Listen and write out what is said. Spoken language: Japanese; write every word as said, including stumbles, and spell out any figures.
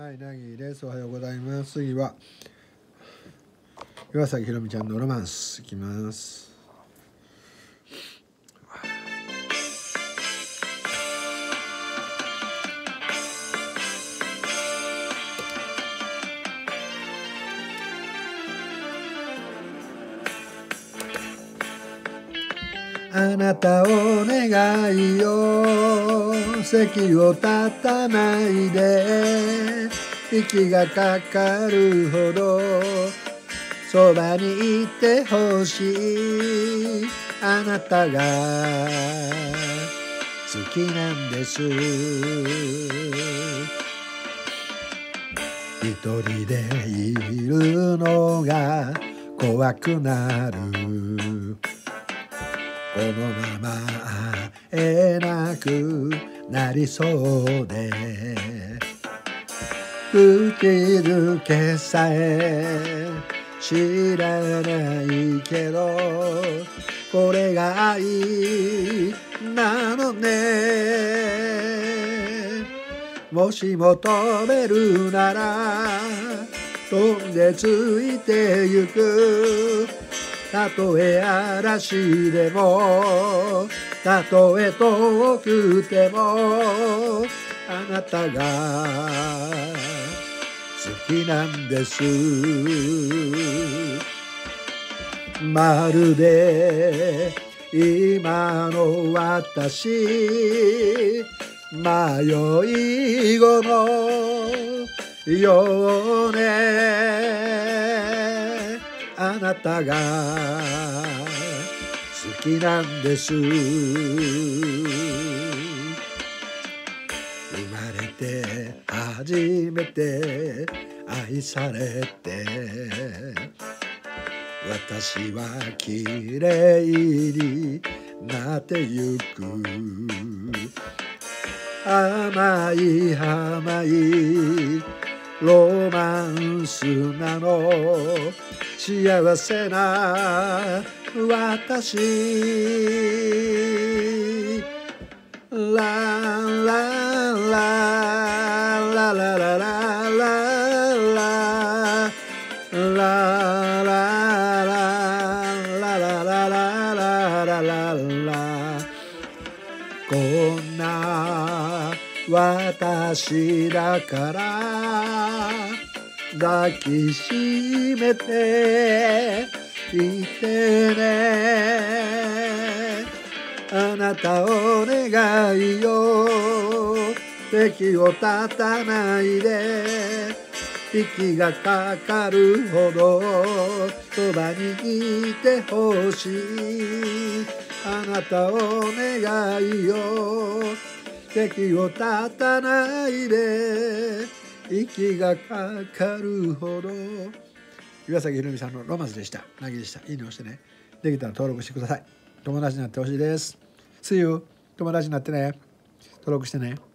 はい、なぎです。おはようございます。次は岩崎宏美ちゃんのロマンスいきます。あなたお願いよ、席を立たないで、息がかかるほどそばにいてほしい。あなたが好きなんです。一人でいるのが怖くなる。このまま会えなくなりそうで、口づけさえ知らないけどこれが愛なのね。もし求めるなら飛んでついてゆく。たとえ嵐でもたとえ遠くてもあなたが好きなんです。まるで今の私迷い子のようね。あなたが好きなんです。生まれて初めて愛されて私は綺麗になってゆく。甘い甘いロマンスなの幸せな私。ラララララララララララこんな私だから抱きしめていてね。あなたお願いよ、席を立たないで、息がかかるほどそばにいてほしい。あなたお願いよ、席を立たないで、息がかかるほど。岩崎宏美さんのロマンスでした。なぎでした。いいね押してね。できたら登録してください。友達になってほしいです。See you。友達になってね。登録してね。